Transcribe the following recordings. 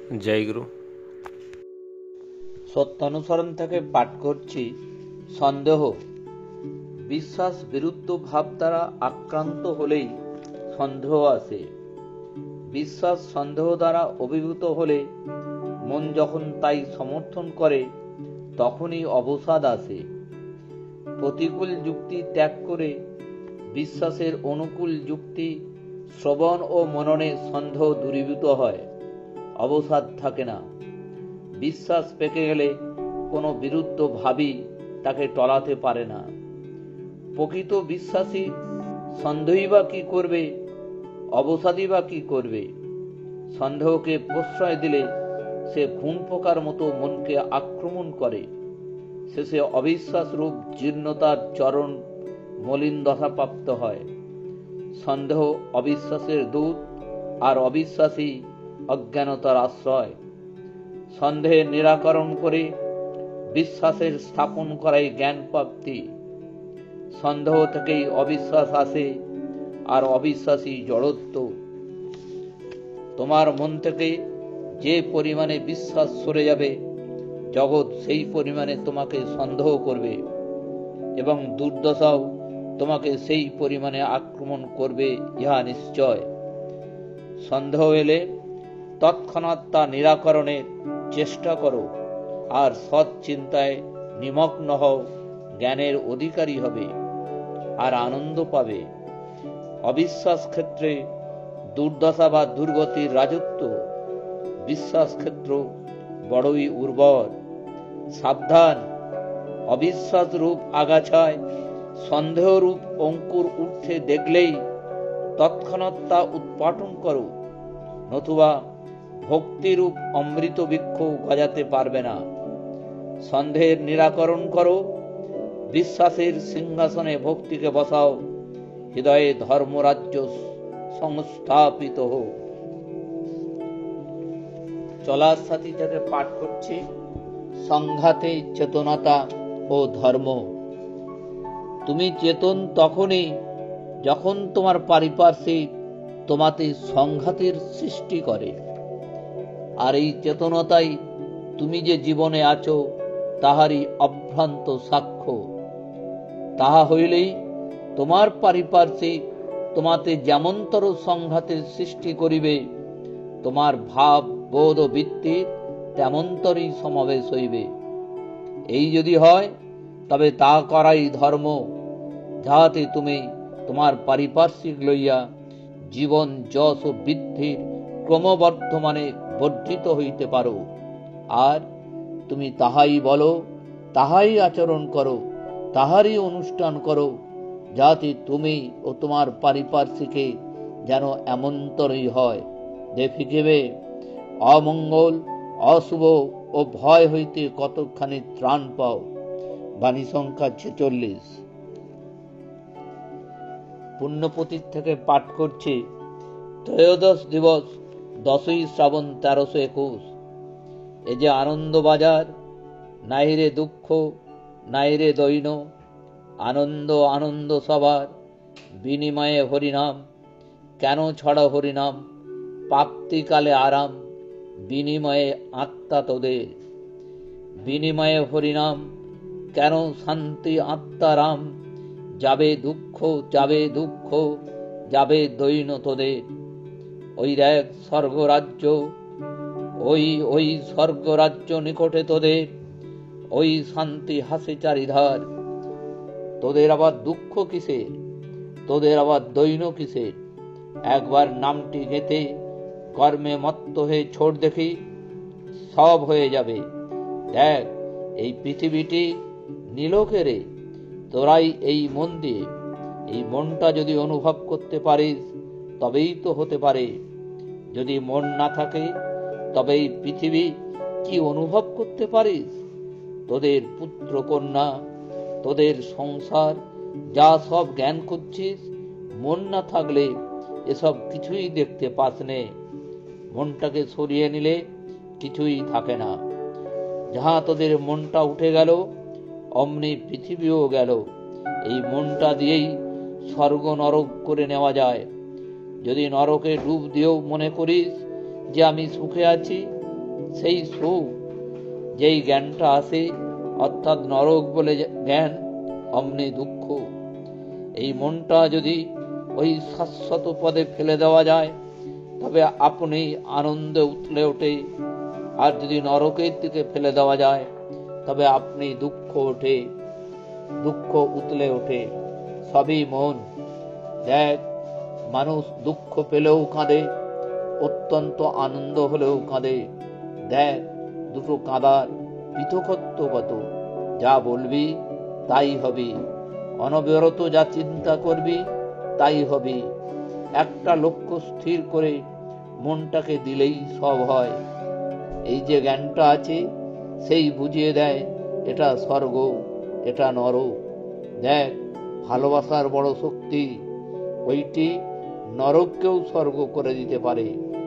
জয়গুরু। সত্যানুসরণ থেকে পাঠ করছি। সন্দেহ। বিশ্বাস বিরুদ্ধ ভাব দ্বারা আক্রান্ত হলেই সন্দেহ আসে। বিশ্বাস সন্দেহ দ্বারা অভিভূত হলে মন যখন তাই সমর্থন করে তখনই অবসাদ আসে। প্রতিকূল যুক্তি ত্যাগ করে বিশ্বাসের অনুকূল যুক্তি শ্রবণ ও মননে সন্দেহ দূরীভূত হয়, অবসাদ থাকে না। বিশ্বাস পেকে গেলে কোনো বিরুদ্ধ ভাবই তাকে টলাতে পারে না। প্রকৃত বিশ্বাসী সন্দেহই বা কি করবে, অবসাদই বা কি করবে? সন্দেহকে প্রশ্রয় দিলে সে ঘুণ পোকার মতো মনকে আক্রমণ করে, শেষে অবিশ্বাস রূপ জীর্ণতার চরণ মলিন দশাপ্রাপ্ত হয়। সন্দেহ অবিশ্বাসের দূত, আর অবিশ্বাসী অজ্ঞানতার আশ্রয়। সন্দেহের নিরাকরণ করে বিশ্বাসের স্থাপন করাই জ্ঞান প্রাপ্তি। সন্দেহ থেকেই অবিশ্বাস আসে, আর অবিশ্বাসী জড়ত্ব। তোমার মন থেকে যে পরিমাণে বিশ্বাস সরে যাবে, জগৎ সেই পরিমাণে তোমাকে সন্দেহ করবে, এবং দুর্দশাও তোমাকে সেই পরিমাণে আক্রমণ করবে, ইহা নিশ্চয়। সন্দেহ এলে তৎক্ষণাৎ তা নিরাকরণের চেষ্টা করো, আর সৎ চিন্তায় নিমগ্ন হও। জ্ঞানের অধিকারী হবে, আর আনন্দ পাবে। অবিশ্বাস ক্ষেত্রে দুর্দশা বা দুর্গতির রাজত্ব, বিশ্বাস ক্ষেত্র বড়ই উর্বর। সাবধান! অবিশ্বাস রূপ আগাছায় সন্দেহ রূপ অঙ্কুর উঠতে দেখলেই তৎক্ষণাৎ তা উৎপাটন করো, নতুবা ভক্তিরূপ অমৃত বৃক্ষ গজাতে পারবে না। সন্দেহের নিরাকরণ করো, বিশ্বাসের সিংহাসনে ভক্তিকে বসাও। হৃদয়ে ধর্মরাজ্য সংস্থাপিত হোক। চলার সাথী থেকে পাঠ করছি। সংঘাতে চেতনতা ও ধর্ম। তুমি চেতন তখনই যখন তোমার পারিপার্শ্বিক তোমাতে সংঘাতের সৃষ্টি করে, আর এই চেতনতাই তুমি যে জীবনে আছো তাহারই অভ্রান্ত সাক্ষ্য। তাহা হইলেই তোমার পারিপার্শ্বিক তোমাতে যেমনতর সংঘাতের সৃষ্টি করিবে, তোমার ভাব বোধ ও বৃত্তির তেমনতরই সমাবেশ হইবে। এই যদি হয়, তবে তা করাই ধর্ম, যাহাতে তুমি তোমার পারিপার্শ্বিক লইয়া জীবন যশ ও বৃদ্ধির ক্রমবর্ধমানে বর্ধিত হইতে পারো। আর তুমি তাহাই বলো, তাহাই আচরণ করো, তাহারই অনুষ্ঠান করো, যাতে তুমি ও তোমার পারিপার্শ্বিকে যেন এমনতরই হয়। দেখিবে অমঙ্গল, অশুভ ও ভয় হইতে কতখানি ত্রাণ পাও। বাণী সংখ্যা 46। পুণ্যপতির থেকে পাঠ করছে। ত্রয়োদশ দিবস, 10ই শ্রাবণ 1321। এ যে আনন্দ বাজার, নাই রে দুঃখ, নাই রে দৈন। আনন্দ আনন্দ সবার, বিনিময়ে হরিনাম। কেন ছড়া হরিনাম? প্রাপ্তিকালে আরাম, বিনিময়ে আত্মা তোদের। বিনিময়ে হরিনাম, কেন শান্তি আত্মারাম। যাবে দুঃখ, যাবে দুঃখ, যাবে দৈন তোদের। ওই দেখ স্বর্গরাজ্য, ওই স্বর্গরাজ্য নিকটে তোদের। ওই শান্তি হাসে চারিধার। তোদের আবার দুঃখ কিসের? তোদের আবার দৈন কিসের? একবার নামটি গেতে কর্মে মত্ত হয়ে ছোট দেখি, সব হয়ে যাবে। দেখ, এই পৃথিবীটি নীলকে রে, তোরাই এই মন দিয়ে। এই মনটা যদি অনুভব করতে পারিস, তবেই তো হতে পারে। যদি মন না থাকে, তবে এই পৃথিবী কি অনুভব করতে পারিস? তোদের পুত্র কন্যা, তোদের সংসার, যা সব জ্ঞান করছিস, মন না থাকলে এসব কিছুই দেখতে পাস নে। মনটাকে সরিয়ে নিলে কিছুই থাকে না। যাহা তোদের মনটা উঠে গেল, অমনি পৃথিবীও গেল। এই মনটা দিয়েই স্বর্গ নরক করে নেওয়া যায়। যদি নরকে ডুব দিয়েও মনে করিস যে আমি সুখে আছি, সেই সুখ যেই জ্ঞানটা আসে, অর্থাৎ নরক বলে জ্ঞান, অমনি দুঃখ। এই মনটা যদি ওই শাশ্বত পদে ফেলে দেওয়া যায় তবে আপনি আনন্দে উতলে ওঠে, আর যদি নরকের দিকে ফেলে দেওয়া যায় তবে আপনি দুঃখ উতলে ওঠে। সবই মন। দেখ, মানুষ দুঃখ পেলেও কাঁদে, অত্যন্ত আনন্দ হলেও কাঁদে। দেখ, দুটো কাঁদার পৃথকত্ব কত। যা বলবি তাই হবে, অনবরত যা চিন্তা করবি তাই হবে। একটা লক্ষ্য স্থির করে মনটাকে দিলেই সব হয়। এই যে জ্ঞানটা আছে সেই বুঝিয়ে দেয় এটা স্বর্গ, এটা নরক। দেখ, ভালোবাসার বড় শক্তি, ওইটি নরককেও স্বর্গ করে দিতে পারে।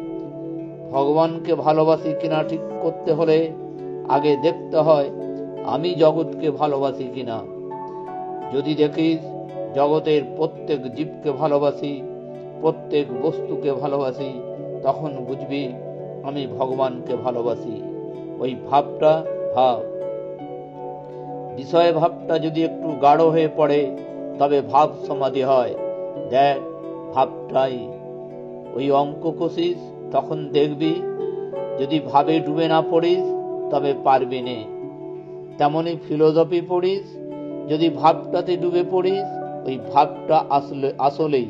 ভগবানকে ভালোবাসি কিনা ঠিক করতে হলে আগে দেখতে হয় আমি জগৎকে ভালোবাসি কিনা। যদি দেখিস জগতের প্রত্যেক জীবকে ভালোবাসি, প্রত্যেক বস্তুকে ভালোবাসি, তখন বুঝবি আমি ভগবানকে ভালোবাসি। ওই ভাবটা ভাব। বিষয় ভাবটা যদি একটু গাঢ় হয়ে পড়ে তবে ভাব সমাধি হয়। দেখ, ভাবটাই ওই অঙ্ক কষিস, তখন দেখবি যদি ভাবে ডুবে না পড়িস তবে পারবি নে। তেমনি ফিলোসফি পড়িস, যদি ভাবটাতে ডুবে পড়িস ওই ভাবটা আসলেই।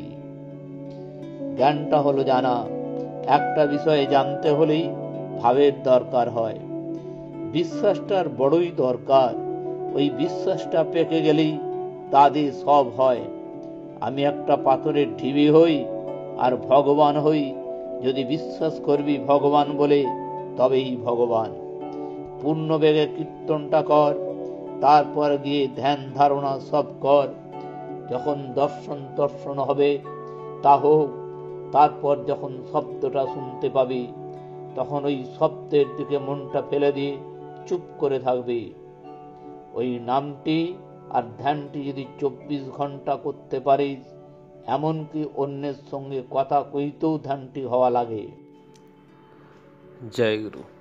জ্ঞানটা হলো জানা। একটা বিষয়ে জানতে হলেই ভাবের দরকার হয়। বিশ্বাসটার বড়ই দরকার। ওই বিশ্বাসটা পেকে গেলেই তাদের সব হয়। আমি একটা পাথরের ঢিবি হই আর ভগবান হই, যদি বিশ্বাস করবি ভগবান বলে তবেই ভগবান। পূর্ণ বেগে কীর্তনটা কর, তারপর গিয়ে ধ্যান ধারণা সব কর। যখন দর্শন হবে তা হোক, তারপর যখন শব্দটা শুনতে পাবি তখন ওই শব্দের দিকে মনটা ফেলে দিয়ে চুপ করে থাকবি। ওই নামটি আর ধ্যানটি যদি 24 ঘন্টা করতে পারিস, এমনকি অন্যের সঙ্গে কথা কইতেও ধ্যানটি হওয়া লাগে। জয় গুরু।